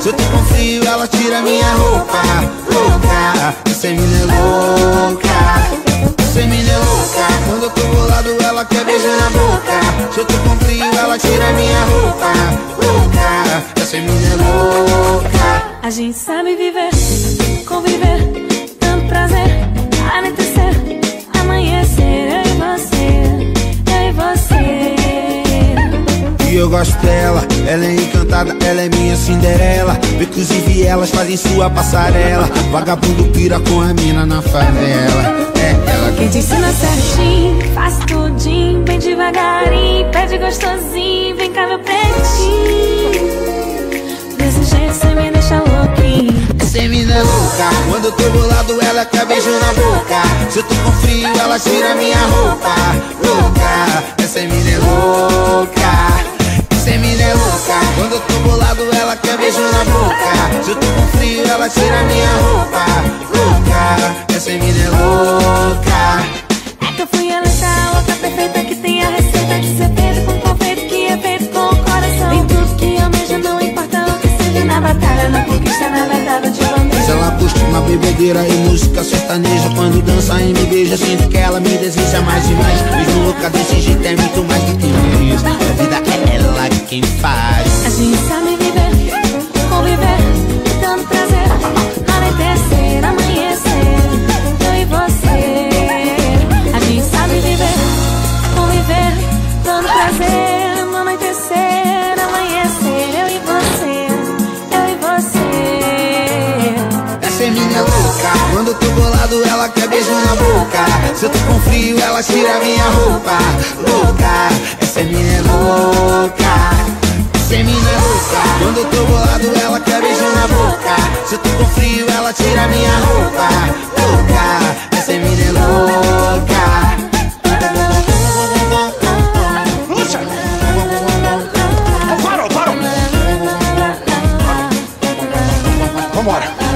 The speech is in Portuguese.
Se eu tô com frio, ela tira minha roupa. Louca, essa mina é louca. Essa mina é louca. Quando eu tô bolado, ela quer beijar na boca. Se eu tô com frio, ela tira minha roupa. Louca, essa mina é louca. A gente sabe viver, conviver, tanto prazer, anoitecer, amanhecer, eu e você, eu e você. E eu gosto dela, ela é encantada, ela é minha Cinderela. Inclusive elas fazem sua passarela. Vagabundo pira com a mina na favela. É ela que te ensina certinho, faz tudinho, bem devagarinho, pede gostosinho, vem cá meu pretinho. Desse jeito cê me deixa louquinho. Essa mina é louca, quando eu tô bolado ela quer beijo na boca. Se eu tô com frio ela tira minha roupa. Louca, essa mina é louca. Essa mina é louca, quando eu tô bolado ela quer beijo na boca. Se eu tô com frio ela tira minha roupa. Louca, essa mina é louca. É que eu fui eleita, louca perfeita, que tem a receita de ser feito com confeito, que é feito com o coração. Tem tudo que almeja, não importa o que seja, na batalha, na conquista, na verdade de bandeja. Se ela curte uma bebedeira e música sertaneja, quando dança e me beija, sinto que ela me deseja mais e mais. Mesmo louca desse jeito é muito mais do que isso. A vida é ela quem faz. A gente sabe viver, conviver, dando prazer, anoitecer, amanhecer, eu e você. A gente sabe viver, conviver, dando prazer, anoitecer, amanhecer, eu e você, eu e você. Essa mina é louca, quando eu tô bolado ela quer beijo na boca. Se eu tô com frio ela tira minha roupa. Louca, essa mina é louca. Essa mina é louca, quando eu tô bolado ela quer beijo na boca. Se eu tô com frio ela tira minha roupa. Louca, essa mina é louca. Lúcia! Parou! Vambora!